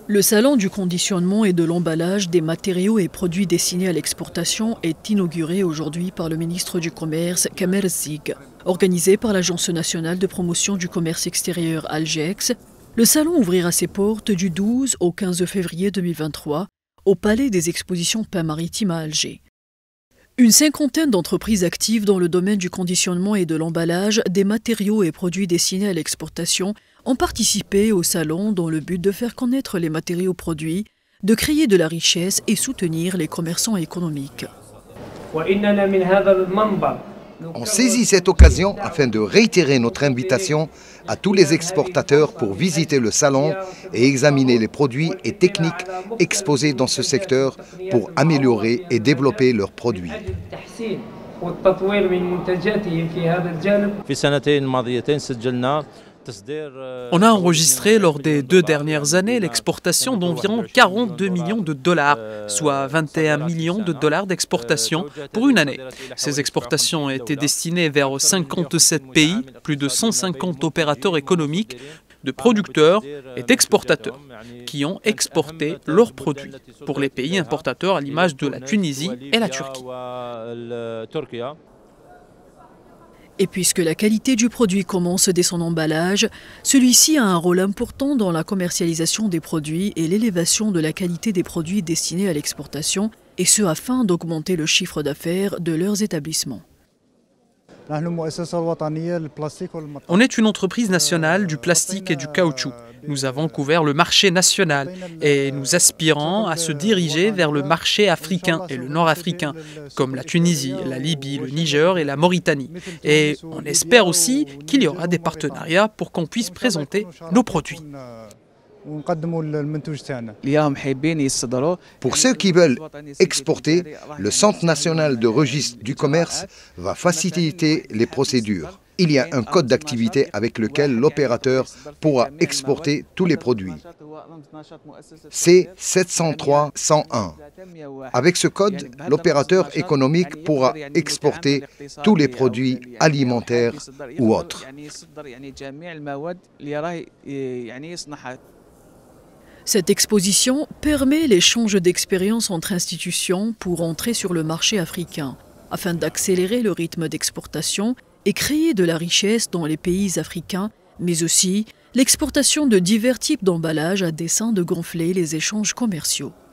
Le salon du conditionnement et de l'emballage des matériaux et produits destinés à l'exportation est inauguré aujourd'hui par le ministre du Commerce, Kamer Zig. Organisé par l'Agence nationale de promotion du commerce extérieur Algex, le salon ouvrira ses portes du 12 au 15 février 2023 au Palais des Expositions Pain Maritime à Alger. Une cinquantaine d'entreprises actives dans le domaine du conditionnement et de l'emballage des matériaux et produits destinés à l'exportation ont participé au salon dans le but de faire connaître les matériaux produits, de créer de la richesse et soutenir les commerçants économiques. On saisit cette occasion afin de réitérer notre invitation à tous les exportateurs pour visiter le salon et examiner les produits et techniques exposés dans ce secteur pour améliorer et développer leurs produits. On a enregistré lors des 2 dernières années l'exportation d'environ 42 millions de dollars, soit 21 millions de dollars d'exportation pour une année. Ces exportations étaient destinées vers 57 pays, plus de 150 opérateurs économiques, de producteurs et d'exportateurs qui ont exporté leurs produits pour les pays importateurs à l'image de la Tunisie et la Turquie. Et puisque la qualité du produit commence dès son emballage, celui-ci a un rôle important dans la commercialisation des produits et l'élévation de la qualité des produits destinés à l'exportation, et ce afin d'augmenter le chiffre d'affaires de leurs établissements. On est une entreprise nationale du plastique et du caoutchouc. Nous avons couvert le marché national et nous aspirons à se diriger vers le marché africain et le nord-africain, comme la Tunisie, la Libye, le Niger et la Mauritanie. Et on espère aussi qu'il y aura des partenariats pour qu'on puisse présenter nos produits. Pour ceux qui veulent exporter, le Centre national de registre du commerce va faciliter les procédures. Il y a un code d'activité avec lequel l'opérateur pourra exporter tous les produits. C'est 703-101. Avec ce code, l'opérateur économique pourra exporter tous les produits alimentaires ou autres. Cette exposition permet l'échange d'expériences entre institutions pour entrer sur le marché africain, afin d'accélérer le rythme d'exportation et créer de la richesse dans les pays africains, mais aussi l'exportation de divers types d'emballages à dessein de gonfler les échanges commerciaux.